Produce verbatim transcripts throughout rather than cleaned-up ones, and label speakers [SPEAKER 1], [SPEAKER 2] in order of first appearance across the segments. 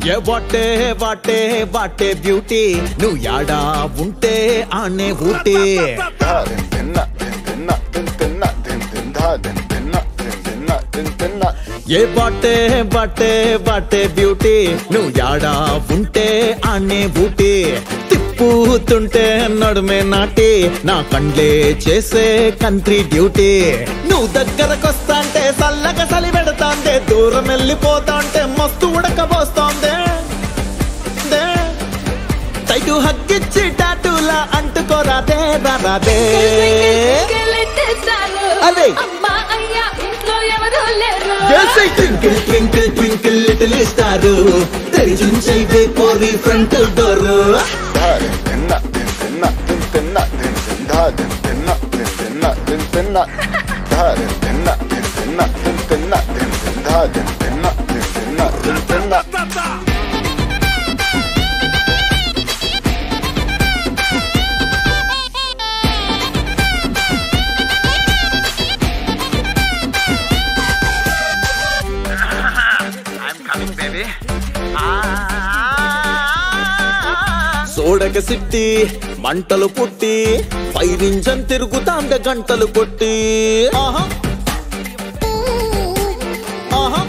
[SPEAKER 1] ఏ what a what a what a beauty నువ్వు యాడా ఉంటే ఆనే ఊటీ ఏ బాటే బాటే బాటే బ్యూటీ నువ్వు యాడా ఉంటే ఆనే ఊటీ తిప్పుతుంటే నడుమే నాటి నా కండ్లే చేసే కంట్రీ డ్యూటీ నువ్వు దగ్గరకొస్తాంటే సల్లగా సలి పెడతాందే దూరం వెళ్ళిపోతాంటే మస్తు ఉడకబోస్తాందే తైటు హక్కిచ్చి టాటూలా అంటుకోరాదే రాదే అదే twinkle twinkle twinkle little star తెరిచుంచైతే పోరి ఫ్రంట్ డోర్ సోడక సిట్టి మంటలు పుట్టి ఫైర్ ఇంజన్ తిరుగుతాంద గంటలు కొట్టి ఆహా ఆహా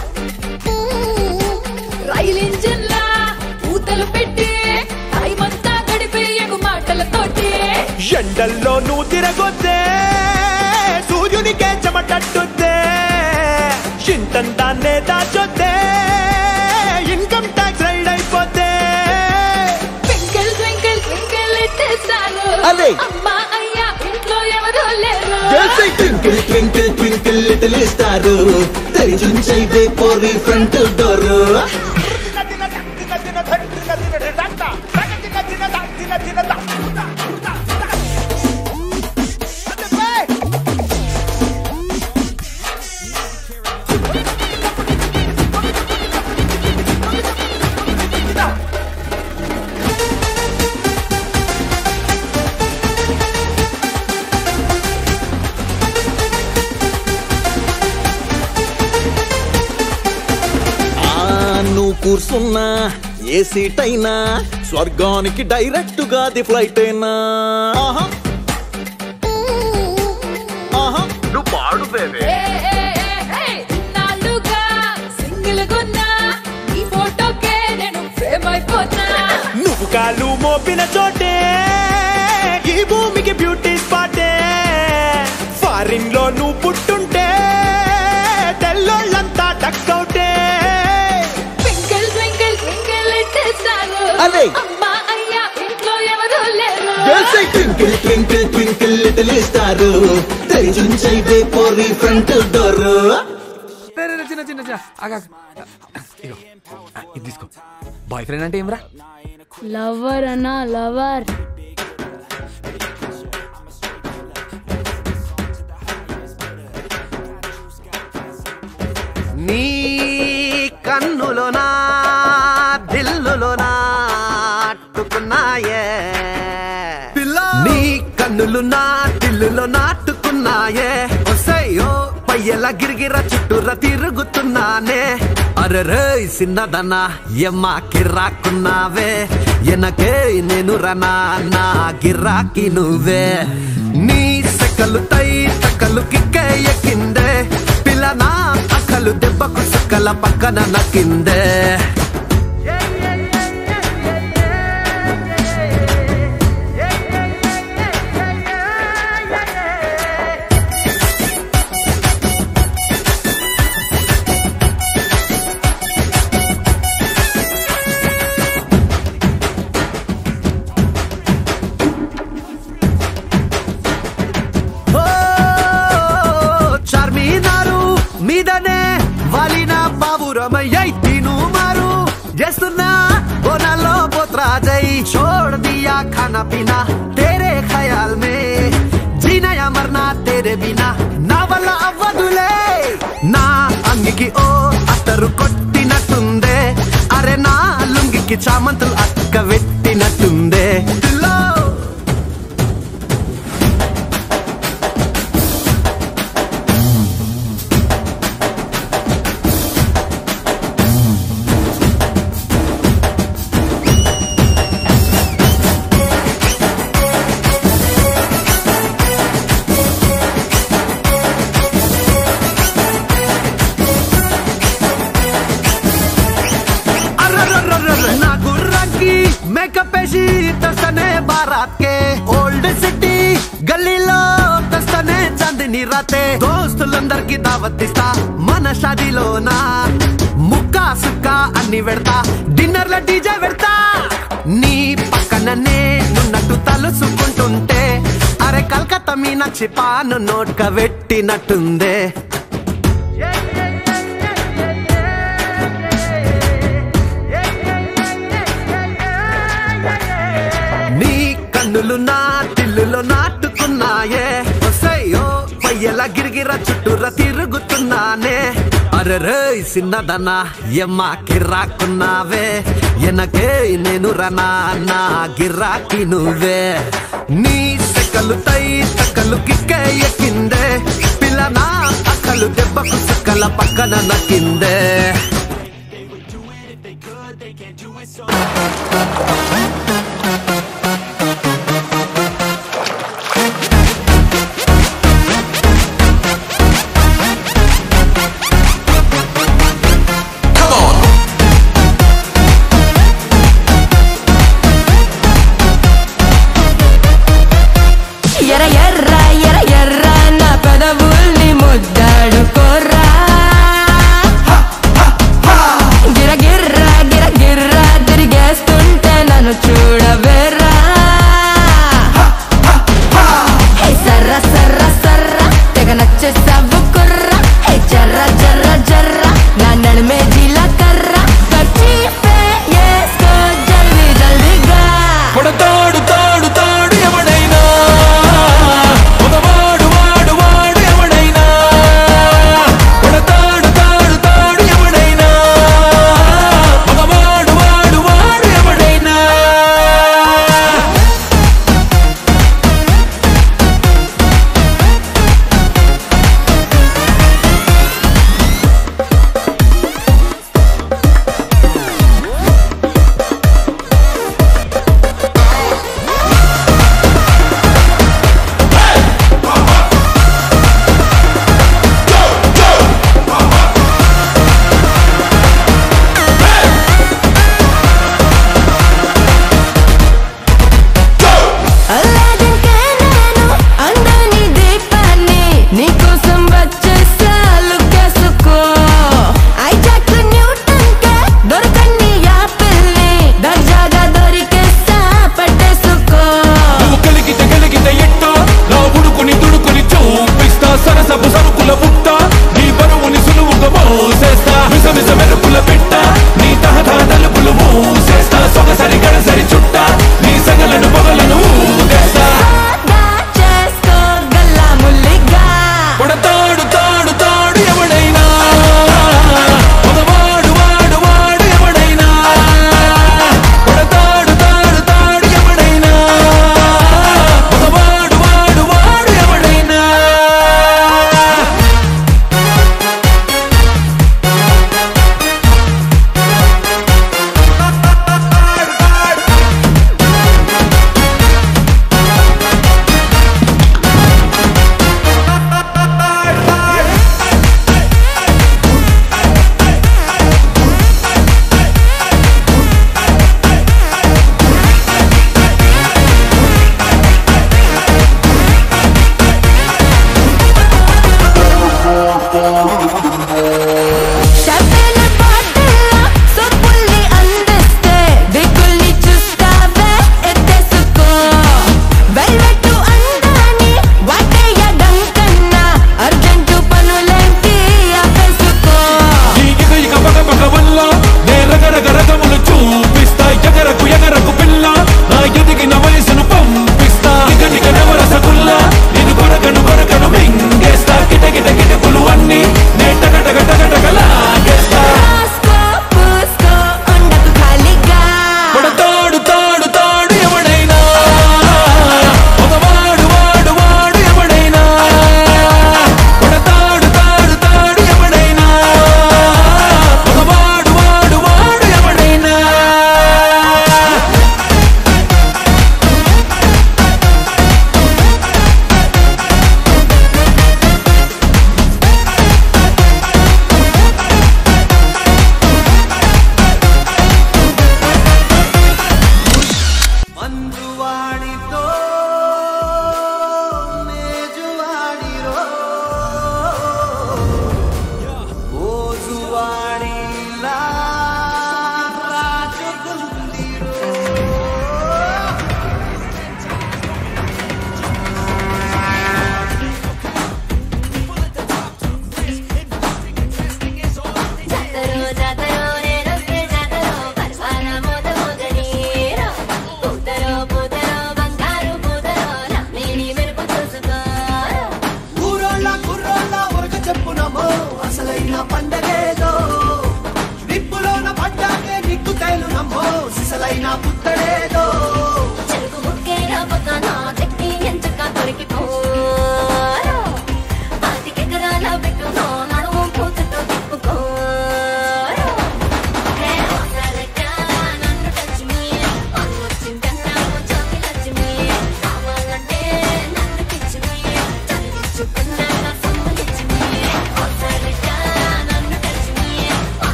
[SPEAKER 2] రైల్ ఇంజన్ లా ఊతలు పెట్టి టైమంతా గడిపేయకు మాటలతోటి
[SPEAKER 1] ఎండల్లో నువ్వు తిరగొద్దే సూర్యునికే చెమటట్టుద్దే ఇంతంతానే దాచొద్దే ఇన్కమ్ ట్యాక్స్ రైడ్ అయిపోతే
[SPEAKER 2] twinkle twinkle twinkle little star అమ్మా అయ్యా ఇంట్లో ఎవరు లేరు
[SPEAKER 1] twinkle twinkle twinkle little star తెరిచుంచైతే పోరి ఫ్రంట్ డోర్ కూర్చున్నా ఏ సీట్ అయినా స్వర్గానికి డైరెక్ట్ గా ది ఫ్లైట్ అయినా నువ్వు పాడు బేబీ నువ్వు కాలు మోపిన చోటే ఈ భూమికి బ్యూటీ స్పాటే ఫారిన్ లో నువ్వు పుట్టుంటే తెల్లోళ్ళంతా డక్కౌటే
[SPEAKER 2] అమ్మా అయ్యా ఇంట్లో ఎవరు లేరు
[SPEAKER 1] twinkle twinkle twinkle little star తెరిచుంచైతే పోరి ఫ్రంట్ డోర్
[SPEAKER 3] చిన్న చిన్న ఇది తీసుకో బాయ్ ఫ్రెండ్ అంటే ఏమరా
[SPEAKER 2] లవర్ అన్నా లవర్
[SPEAKER 4] నీ కన్నులోనా దిల్లులోనా అట్టుకున్నాయే నీ కన్నులు నా దిల్లులో నాటుకున్నాయే ఒసయ్యో పయ్యలా గిరిగిర చుట్టూరా తిరుగుతున్నానే అరే రే సిన్నదనా ఎమ్మా కిర్రాకున్నావే ఎనకే నేను రనా నా గిరాకి నువ్వే నీ సెకలు తై తకలు కిక్కే ఎక్కిందే పిల్లనా అక్కలు దెబ్బకు సకల పక్కన నక్కిందే మీదనే వాలిన బాబురమయ్యై తిను మారు చేస్తున్నా బోనాల్లో పోత్రాజై छोड़ दिया खाना पीना तेरे ख्याल में जीना या मरना तेरे बिना నా వల్ల అవ్వదులే నా అంగికి ఓ అత్తరు కొట్టినట్టుందే అరే నా లుంగికి చామంతులు అక్క పెట్టినట్టుందే కప్పేసి తస్తనే బారాత్ కే ఓల్డ్ సిటీ గల్లీలో తస్తనే చందిని రాతే దోస్తులందరికి దావత్ ఇస్తా మన షాదీలోనా ముక్కా సుక్కా అన్ని పెడతా డిన్నర్ లో డీజే పెడతా నీ పక్కననే నున్నట్టు తలుసుకుంటుంటే అరే కల్కత్తా మీనాక్షి పాను నోట్క పెట్టినట్టుందే నీ కన్నులు నా తిల్లులో నాటుకున్నాయే వసయ్యో పయ్యలా గిరిగిర చుట్టూరా తిరుగుతున్నానే అరే రే సిన్నదనా ఎమ్మా కిర్రాకున్నావే ఎనకే నేను రనా నా గిరాకి నువ్వే నీ సెకలు తై తక్కలు కిక్కే ఎక్కిందే పిల్ల నా అక్కలు దెబ్బకు సక్కల పక్కన నక్కిందే
[SPEAKER 5] గిర గిర్రా గిర గిర్రా తిరిగేస్తుంటే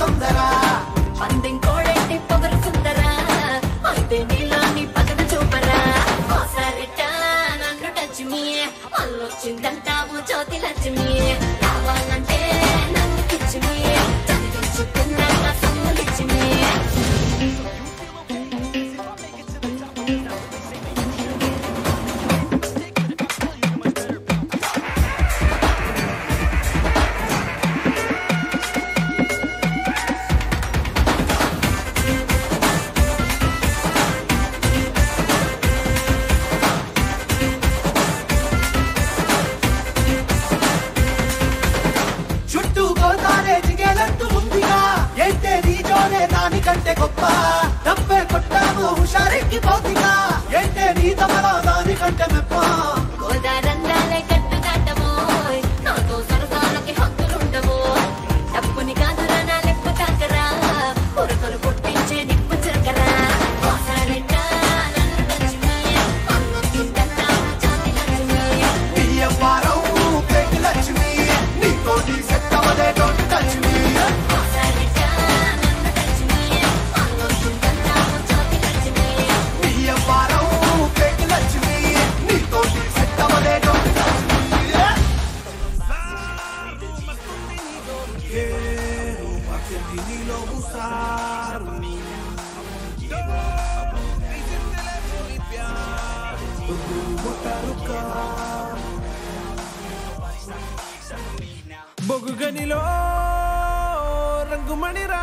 [SPEAKER 1] తొందర
[SPEAKER 2] పందెం కోడెట్టి పొగరు సుందరా అయితే నీలోని పగన చూపరా ఓసారిట నన్ను టచ్ మీ అల్లొచ్చిందంటావు జ్యోతి లక్ష్మి కావాలంటే నన్ను కిచ్చి మీ చదివించుకున్నాక సొమ్ములిచ్చి మీ
[SPEAKER 1] చుట్టూ గోదారే జిగేలంటూ ఉందిగా ఏంటే నీ జోరే దానికంటే గొప్ప డబ్బే కొట్టాము హుషారెక్కి పోతిగా ఏంటే నీ తమలో దానికంటే మెప్ప
[SPEAKER 2] గోదారందాలే కట్టు దాటమో నాతో సరదాలకి హక్కులుండవు డబ్బుని కాదురా నా లెక్క కాకరా కొరకలు పుట్టించే నిప్పు చెరకరా ఓసారిట నన్ను టచ్ మీ అల్లొచ్చిందంటావు జ్యోతి లక్ష్మి
[SPEAKER 1] బియ్యం వారం కేక్ లక్ష్మి నీతోటి సెట్ అవలే డోంట్ టచ్ మీ
[SPEAKER 2] ఓసారిట నన్ను టచ్ మీ అల్లొచ్చిందంటావు జ్యోతి లక్ష్మి
[SPEAKER 1] బియ్యం వారం కేక్ లక్ష్మి నీతోటి సెట్ అవలే డోంట్ టచ్ మీ
[SPEAKER 4] బొగుగనిలో రంగుమణిరా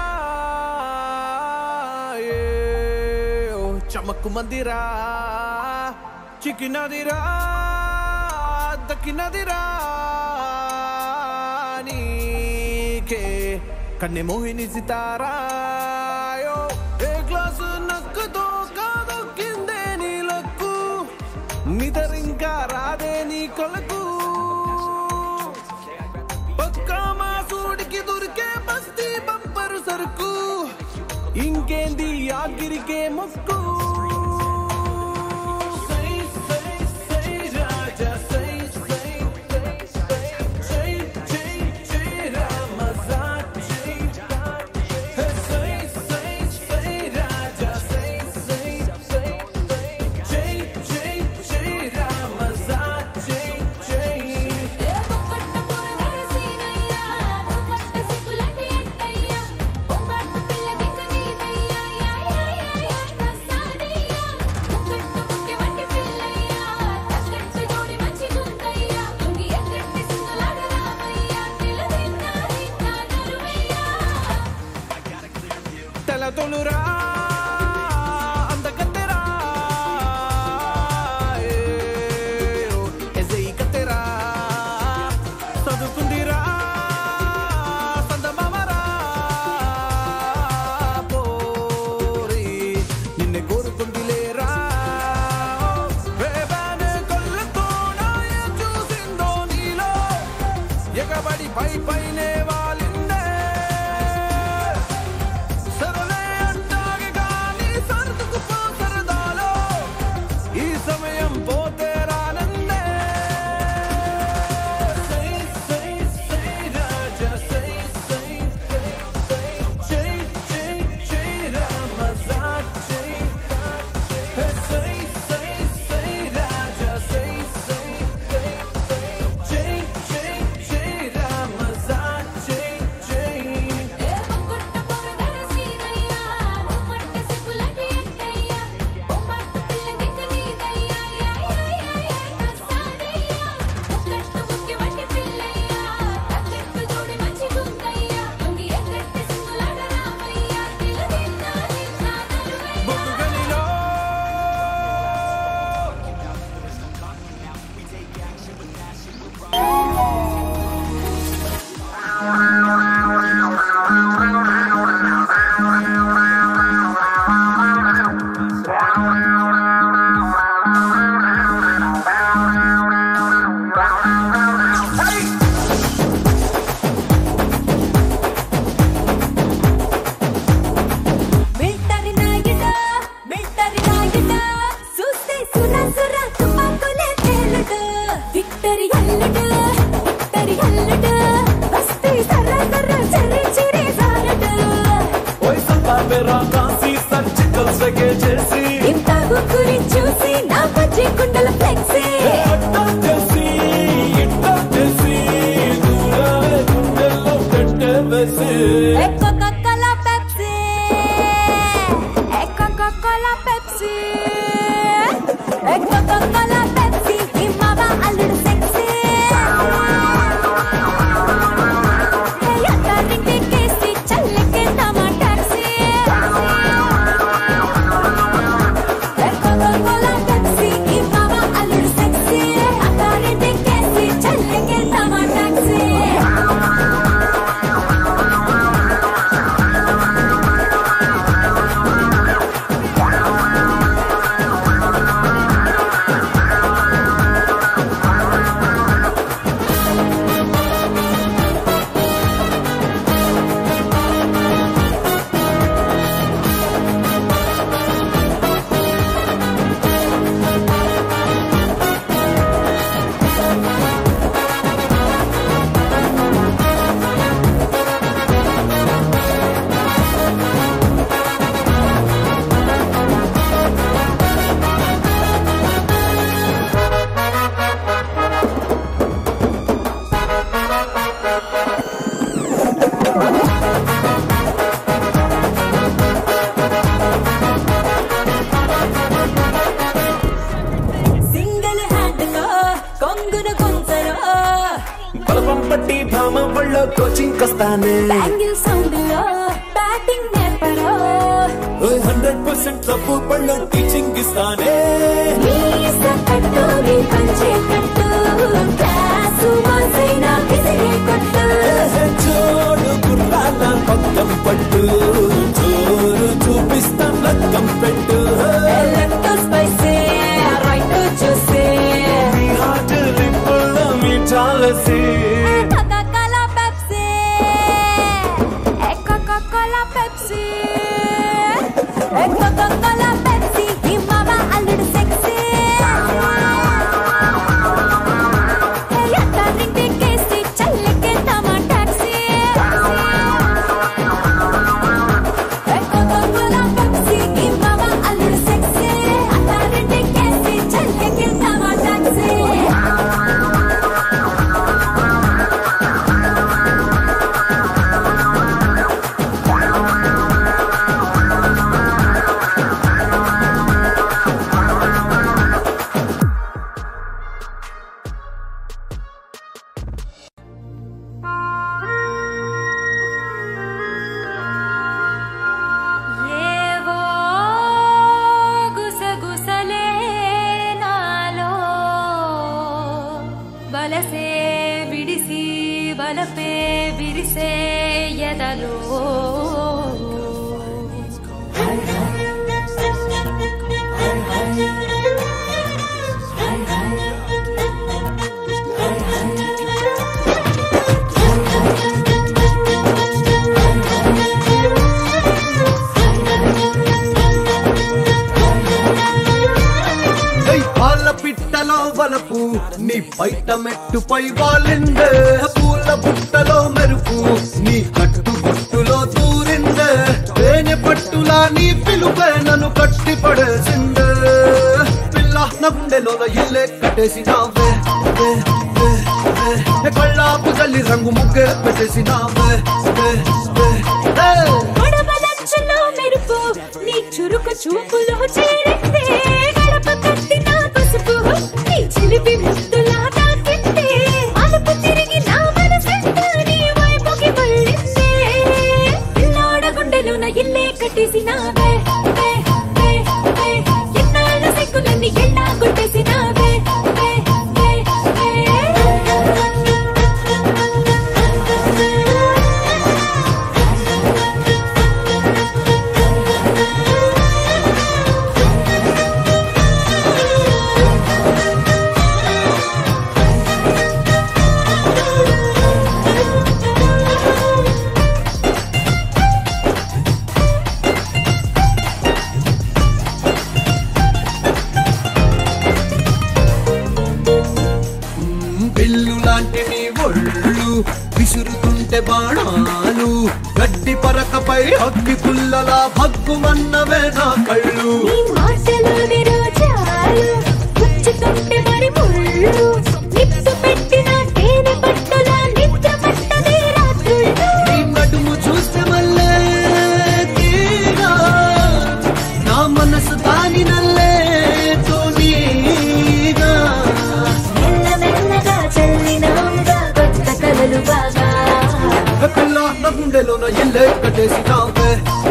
[SPEAKER 4] ఏ ఓ చమక్కు మందిరా చిక్కినదిరా దక్కినదిరా నీకే కన్నె మోహిని సితారా యో, ఏ గ్లాసు నక్కుతో కాదొక్కిందే నీ లక్కు నిదరింకా రాదే నీ కొలకు పక్కా మాసూడికి దొరికే బస్తీ బంపరు సరుకు ఇంకేంది ఆగిరికే మొక్కు సై సై సై రాజా సై సై సై సై జై జై రామజా జై సై సై సై రాజా సై సై సై జై జై జై రామజా జై జై
[SPEAKER 2] పట్ట పోరగాడి సీనయ్యా పట్ట సిక్కులటి ఎట్టయ్యా పొంగట్ట పిల్ల దిక్కు నీదయ్యా యా యా యా కసాదయ్యా ముక్కట్ట ముక్కె వంటి పిల్లయ్యా తక్కట్ట జోడి మంచి గుంతయ్యా తుంగి ఎక్కట్టి సింగలాడ రామయ్యా నిలదిన్నా నిన్నా నరువయ్యా
[SPEAKER 4] తెల తొలురా అందగత్తెరా ఏ ఓ ఎజై కత్తెరా చదువుకుందిరా సందమామరా పోరి నిన్నే కోరుకుందిలేరా వేబానే కొల్లతో నాయ చూసిందో నీలో ఎగబడి పై పైనే వాలిందే సరళే అంటాగే గాని సర్దుకు పో సరదాలో ఈ సమయం పోతే రానందే సై సై సై రాజా సై సై సై జై జై జై రామజా జై సై సై సై రాజా సై సై జై జై జై రామజా
[SPEAKER 2] గుండెల ఫ్లెక్సీ
[SPEAKER 4] అట్టా చేసి ఇట్టా చేసి దూరాల గుండెల్లో పెట్టవేసి
[SPEAKER 2] Coca Cola Pepsi Coca Cola Pepsi Coca Cola Pepsi ఈ మావ అల్లుడు సెక్సీ అత్తారింటికేసి చల్లెక్కేద్దామా టాక్సీ కోకా-కోలా పెప్సీ ఈ మావ అల్లుడు సెక్సీ అత్తారింటికేసి చల్లెక్కేద్దామా టాక్సీ సింగిల్ హ్యాండ్ తో కొంగున గుంజరా
[SPEAKER 4] బలపం పట్టి భామ వల్ల కోచింగ్ వస్తానే
[SPEAKER 2] బ్యాంగిల్ సౌండ్ లో బ్యాటింగ్ నేర్పరా
[SPEAKER 4] హండ్రెడ్ పర్సెంట్ తప్పు పళ్ళు టీచింగ్ ఇస్తానే
[SPEAKER 2] మీస కట్టు నీ పంచే కట్టు క్లాసు మాసైనా విసిరే కొట్టు
[SPEAKER 4] జోడు గుర్రాల పక్కం పట్టు జోరు చూపిస్తాం లక్కం పెట్టు
[SPEAKER 2] లెఫ్ట్ స్పైసీ రైట్ చూసే
[SPEAKER 4] మీ హార్ట్ రిప్పుల్లో మీ చాలసి
[SPEAKER 2] Coca Cola Pepsi Coca Cola Pepsi Coca Cola Pepsi ఈ మావ అల్లుడు సెక్సీ అత్తారింటికేసి చల్లెక్కేద్దామా టాక్సీ కోకా-కోలా పెప్సీ ఈ మావ అల్లుడు సెక్సీ అత్తారింటికేసి చల్లెక్కేద్దామా టాక్సీ ఏవో గుసగుసలే నాలో బలసే విడిసి బలపే విరిసే ఎదలో
[SPEAKER 1] పాల పిట్టలో వలపు నీ పైట మెట్టుపై వాలిందే పూల బుట్టలో మెరుపు నీ కట్టు బొట్టులో దూరిందే తేనె పట్టులా నీ పిలుపే నన్ను కట్టి పడేసిందే పిల్ల నా గుండెలో ఇల్లే కట్టేసినావే వే, వే, వే. కళ్ళాపు జల్లి రంగు ముగ్గే పెట్టేసినావే వే, వే, వే.
[SPEAKER 2] గడపదంచులో మెరుపు నీ చురుకు చూపులో చేరిందే గడప కట్టిన పసుపు నీ చిలిపి ముద్దులా తాకిందే అలుపు తిరిగి నా మనసంతా నీ వైపుకి మళ్ళిందే పిల్లాడ గుండెలోన ఇల్లే కట్టేసినావే వే, వే, వే. ఎన్నాళ్ళ సిగ్గులన్నీ ఎన్నా కొట్టేసినావే వే, వే, వే.
[SPEAKER 1] విసురుతుంటే బాణాలు గడ్డి పరకపై అగ్గి పుల్లలా భగ్గుమన్నవే నా కళ్ళు
[SPEAKER 2] నీ మాటలు విరోచాలు గుచ్చి
[SPEAKER 1] గుండెలోన ఇల్లే కట్టేసినావే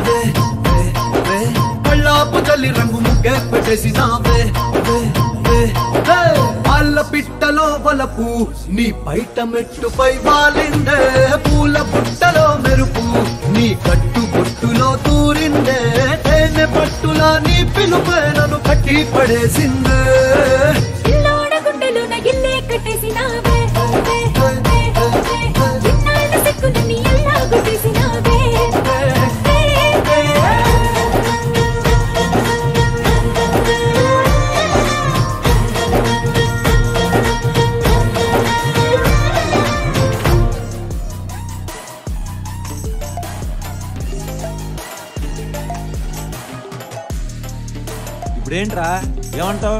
[SPEAKER 1] కళ్ళాపు చల్లి రంగు ముగ్గే పెట్టేసినావే వాళ్ళ పిట్టలో వలపు నీ బయట మెట్టుపై వాలిందే పూల బుట్టలో మెరుపు నీ కట్టు బొట్టులో దూరిందే తేనె పట్టులా నీ పిలుపే నన్ను కట్టి పడేసిందే
[SPEAKER 2] గుండెలోన ఇల్లే కట్టేసినావే చిన్నాళ్ళ సిక్కులని ఎలా గుట్టేసినావే
[SPEAKER 5] ఇప్పుడేంట్రా ఏమంటావు?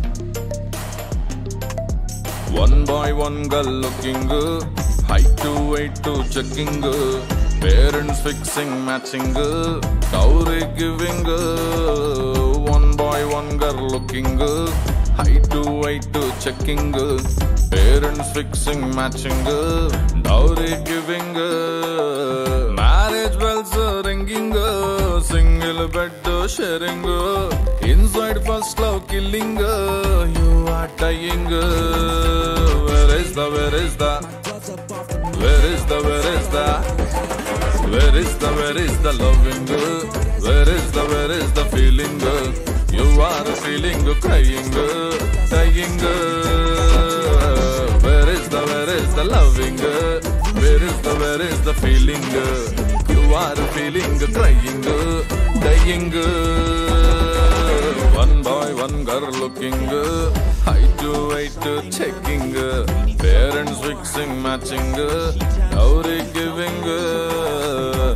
[SPEAKER 6] One boy, one girl looking good. Height to weight to checking good. Parents fixing, matching good. Dowry giving good. One boy, one girl looking good. Height to weight to checking good. Parents fixing, matching good. Dowry giving good. Marriage bells ringing good. Single bed sharing good. Inside first love killing good. You are dying good. Where is the, where is the, where is the, where is the, where is the, where is the loving good? Where is the, where is the feeling good? You are feeling good, crying good, dying good. Where is the, where is the loving good? Where is the, where is the feeling good? You are feeling good, crying good, dying good. One boy, one girl looking good. Height to weight to checking good. Parents fixing, matching good. Dowry giving good.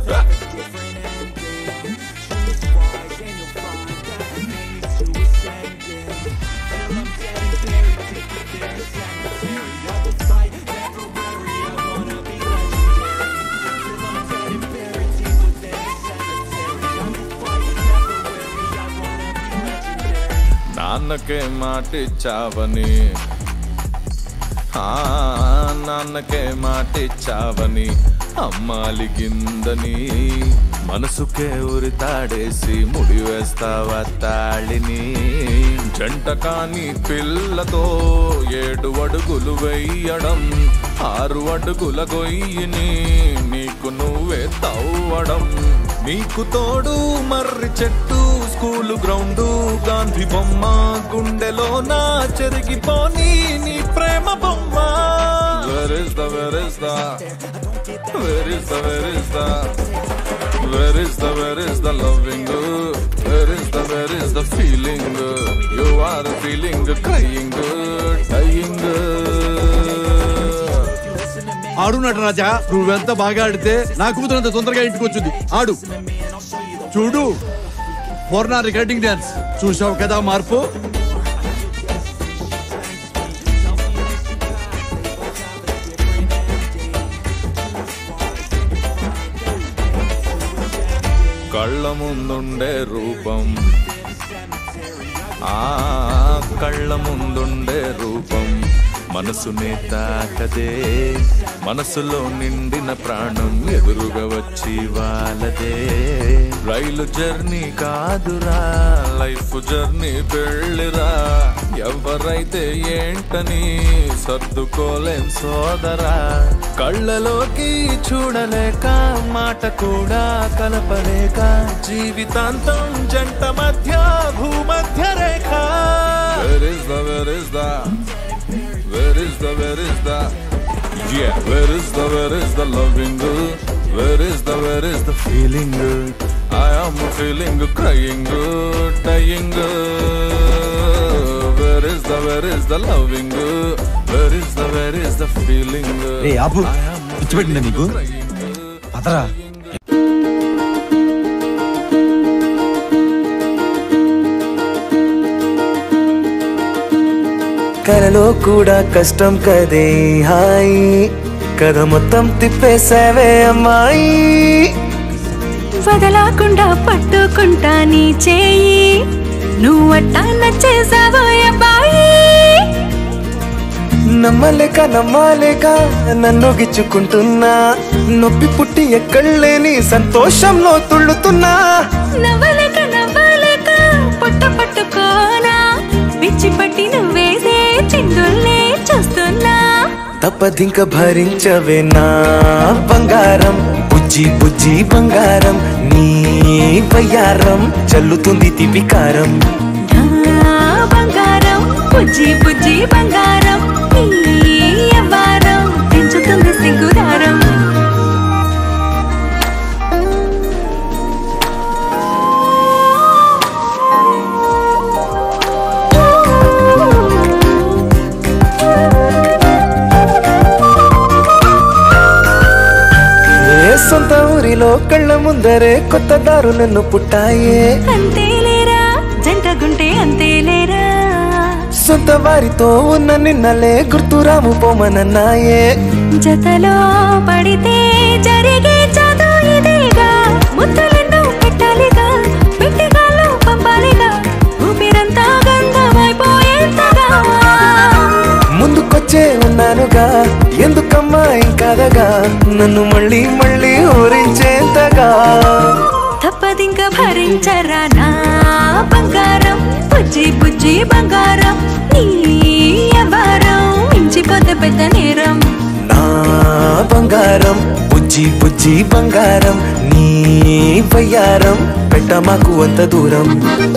[SPEAKER 6] నాన్నకే మాటిచ్చావని నాన్నకే మాటిచ్చావని అమ్మాలిగిందని మనసుకే ఉరితాడేసి ముడి వేస్తావా తాళిని జంట కాని పిల్లతో ఏడు అడుగులు వెయ్యడం ఆరు అడుగుల గొయ్యిని నీకు నువ్వే తవ్వడం నీకు తోడు మర్రి చెట్టు స్కూలు గ్రౌండు గాంధీ బొమ్మ గుండెలో నా చెరిగిపోని నీ ప్రేమ బొమ్మ Where is the, where is the, where is the, where is the, where is the, where is the loving good? Where is the, where is the feeling good? You are feeling good, crying good, dying good.
[SPEAKER 5] ఆడు నటరాజా, నువ్వెంత బాగా ఆడితే నా కూతురంత తొందరగా ఇంటికి వచ్చింది. ఆడు చూడు ఫోర్నా రికార్డింగ్ డాన్స్ చూసావు కదా మార్పు.
[SPEAKER 6] కళ్ళ ముందుండే రూపం ఆ కళ్ళ ముందుండే రూపం మనసునే తాకదే మనసులో నిండిన ప్రాణం ఎదురుగా వచ్చి వాళ్ళదే రైలు జర్నీ కాదురా లైఫ్ జర్నీ పెళ్ళిరా ఎవరైతే ఏంటని సర్దుకోలేం సోదరా కళ్ళలోకి చూడలేక మాట కూడా కలపలేక జీవితాంతం జంట మధ్య భూమధ్య రేఖ Where is the, where is the, where is the, where is the, yeah, where is the, where is the loving good? Where is the, where is the feeling good? I am feeling good, crying good, dying good. Where is the, where is the loving good? Where is the, where is the feeling good?
[SPEAKER 5] Hey, Abu, పిచ్చి పెట్టిందా నీకు? పదరా.
[SPEAKER 7] కలలో కూడా కష్టం కదే హాయి కథ మొత్తం తిప్పేసావే అమ్మాయి
[SPEAKER 2] వదలకుండా పట్టుకుంటా నీ చేయి నువ్వట్టా నచ్చేసావో అబ్బాయి
[SPEAKER 7] నమ్మలేక నమ్మాలేక నన్ను గిచ్చుకుంటున్నా నొప్పి పుట్టి ఎక్కడలేని సంతోషంలో తుళ్ళుతున్నా
[SPEAKER 2] నవ్వలేక నవ్వలేక పొట్ట పట్టుకోనా పిచ్చి పట్టి నువ్వేసే చిందుల్నే చూస్తున్నా
[SPEAKER 7] తప్పదింక భరించవే నా బంగారం బుజ్జి బుజ్జి బంగారం నీ వయ్యారం చల్లుతుంది తిపికారం
[SPEAKER 2] బంగారం బుజ్జి బుజ్జి బంగారం నీ యవ్వారం పెంచుతుంది సిగ్గుదారం
[SPEAKER 7] సొంత ఊరిలో కళ్ళ ముందరే కొత్త దారులను పుట్టాయే
[SPEAKER 2] అంతేలేరా జంటగుంటే అంతేలేరా
[SPEAKER 7] సొంత వారితో ఉన్న నిన్నలే గుర్తురాము పోమనన్నాయే
[SPEAKER 2] జతలో పడితే జరిగే చదు ఇదేగా ముద్దలెన్నో పెట్టాలిగా పెట్టిగాలు పంపాలిగా ఊపిరంతా గంధమైపోయేంతగా
[SPEAKER 7] ముందుకొచ్చే ఉన్నానుగా ఎందుకమ్మా ఇంకాదగా నన్ను మళ్ళీ మళ్ళీ ఊరించేంతగా
[SPEAKER 2] తప్పదింక భరించరా నా బంగారం బుజ్జి బుజ్జి బంగారం నీ యవ్వారం మించిపోతే పెద్ద నేరం
[SPEAKER 7] నా బంగారం బుజ్జి బుజ్జి బంగారం నీ వయ్యారం పెట్ట మాకు అంత దూరం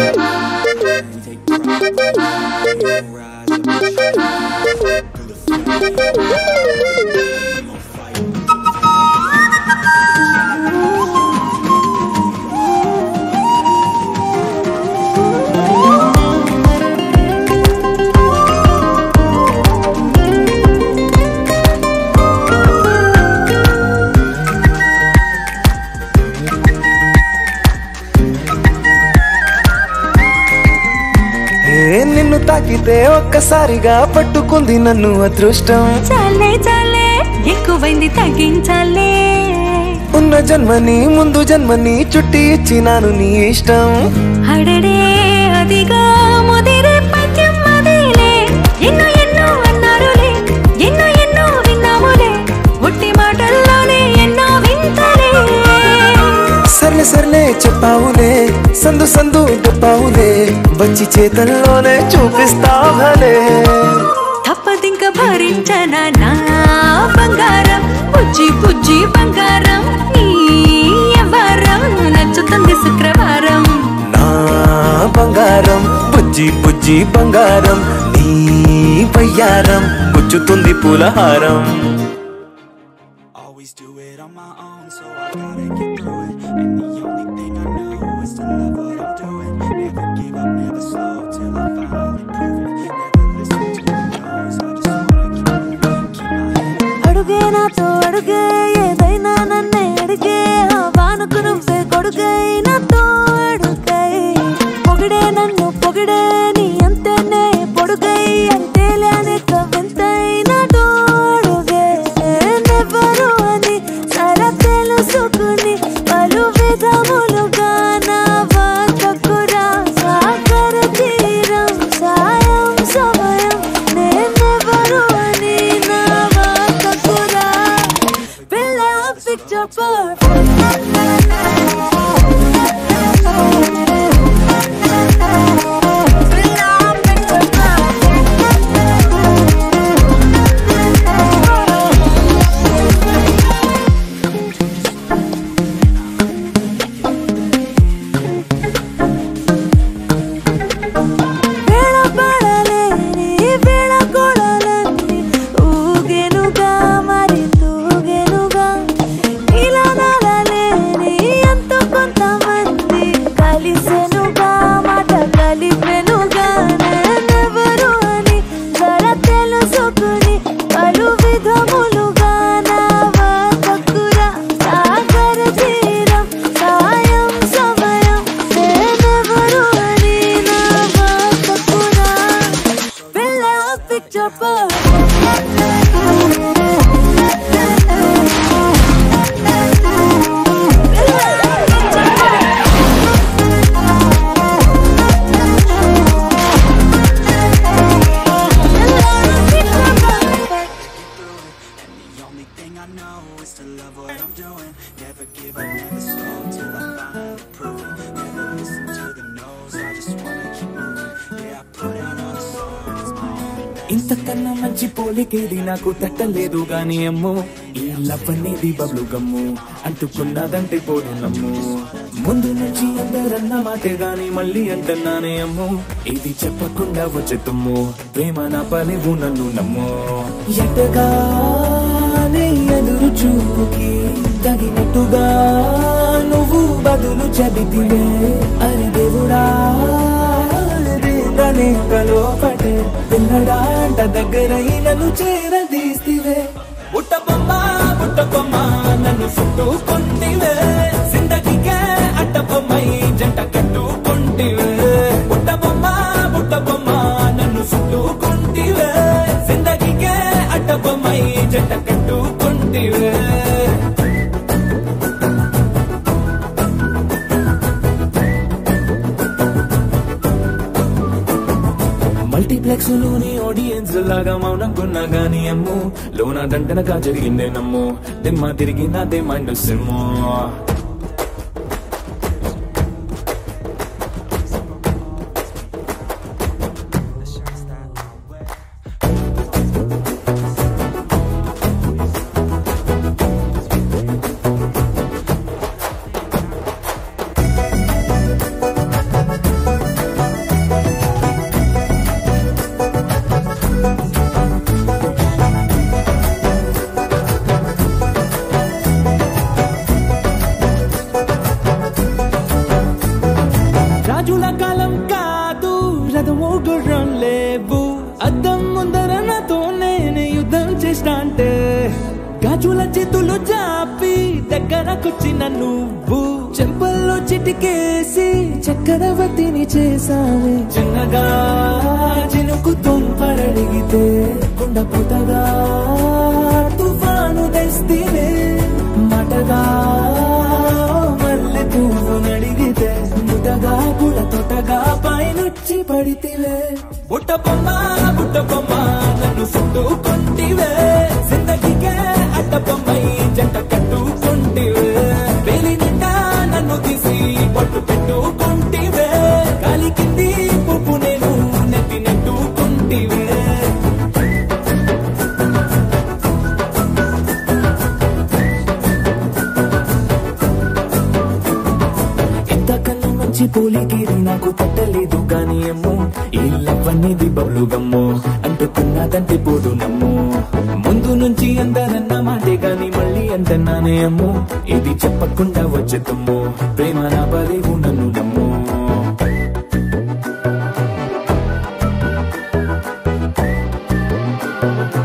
[SPEAKER 7] నిన్ను తాకితే ఒక్కసారిగా పట్టుకుంది నన్ను అదృష్టం
[SPEAKER 2] చాలే చాలే ఎక్కువైంది తగ్గించాలే
[SPEAKER 7] ఉన్న జన్మని ముందు జన్మని చుట్టి ఇచ్చినాను నీ ఇష్టం
[SPEAKER 2] అడడే అదిగా ముదిరే పద్యం అదేలే ఎన్నో ఎన్నో అన్నారులే ఎన్నో ఎన్నో విన్నాములే ఒట్టి మాటల్లోనే ఎన్నో వింతలే
[SPEAKER 7] సర్లే సర్లే చెప్పావులే సందు సందు చెప్పావులే వచ్చి చేతల్లోనే చూపిస్తావలే
[SPEAKER 2] తప్పదింక భరించనా నా బంగారం బుజ్జి బుజ్జి బంగారం నీ యవ్వారం నచ్చుతుంది శుక్రవారం
[SPEAKER 7] నా బంగారం బుజ్జి బుజ్జి బంగారం నీ వయ్యారం పుచ్చుతుంది పూలహారం
[SPEAKER 8] Always do it on my own, so I gotta get through it. And the only thing I know is to love what I'm doing. Never give up, never slow, till I finally prove it. Never listen to the no's, I just wanna keep moving. Keep my head
[SPEAKER 2] అడుగే నాతో అడుగే ఏదైనా నన్నే అడిగే ఆ వానకు నువ్వే కొడుకై నాతో అడుగై పొగిడే నన్ను పొగిడే నీ అంతేనే పొడుగై అంతేలే అనేక వింతై నాతో అడుగే నెవరు అని చాలా తెలుసుకుని పలు విధములుగా నా వాకకురా సాగర తీరం సాయం సమయం నేనెవరు అని నా వాకకురా పిల్ల పిక్చర్ ఇలా నా
[SPEAKER 8] thing I know is to love what I'm doing. Never give up, never slow till I finally prove it. Never listen to the no's, I just wanna keep moving. Yeah, I put out all the songs, it's my only medicine.
[SPEAKER 4] ఇంతకన్నా మంచి పోలికేది నాకు తట్టలేదు గాని అమ్మో ఈ love అనేది బబ్లు గమ్ము అంటుకున్నదంటే పోదు నమ్ము ముందు నుంచి అందరన్న మాటే గాని మళ్ళీ అంటున్నానే అమ్మో ఇది చెప్పకుండా వచ్చే తుమ్ము ప్రేమ నా పలివు నన్ను నమ్ము ఎటగానే ఎదురు చూపుకి తగినట్టుగా నువ్వు బదులు చెబితివే అరే దేవుడా లోపటే పిల్లడాంట దగ్గరై నన్ను చేరదీస్తివే బుట్ట బొమ్మ బుట్ట బొమ్మ నన్ను చుట్టుకుంటివే జిందగీకే అట్ట బొమ్మై జంట కట్టుకుంటివే బుట్ట బొమ్మ బుట్ట బొమ్మ నన్ను చుట్టుకుంటివే జిందగీకే అట్ట బొమ్మై జంట కట్టుకుంటివే మల్టీప్లెక్స్ లోని ఆడియన్స్ లాగా మౌనంకున్నా గానీ అమ్ము లోన దండనగా జరిగిందే నమ్ము దిమ్మ తిరిగి నాదే మైండ్ సిమ్ము రాజుల కాలం కాదు రథము గుర్రం లేవు అద్దం ముందర నాతో నేను యుద్ధం చేస్తా అంటే గాజుల చేతులు జాపి దగ్గరకొచ్చిన నువ్వు చెంపల్లో చిటికేసి చక్రవర్తిని చేసావే చిన్నగా చినుకు తుంపరడిగితే కుండ పుటగా తుఫాను తెస్తేనే మటగా మల్లె పువ్వు నడిగితే ముటగా పుల తొటగా పైనుచ్చి పడితివే బుట్ట బొమ్మ బుట్ట బొమ్మ నన్ను చుట్టుకుంటివే జిందగీకే అట్ట బొమ్మై జంట కట్టుకుంటివే వేలి నిండా నన్ను తీసి పట్టు పెట్టుకుంటివే గాలి కింది పువ్వు నేను నెత్తి నెట్టుకుంటివే పోలికేది నాకు తట్టలేదు గాని అమ్మో ఈ లవ్ అనేది బబ్లు గమ్ము అంటుకున్నదంటే పోదు నమ్ము ముందు నుంచి అందరన్న మాటే గాని మళ్ళీ అంటున్నానే అమ్మో ఇది చెప్పకుండా వచ్చే తుమ్ము ప్రేమ నా బలివు నన్ను నమ్ము
[SPEAKER 8] We'll be right back.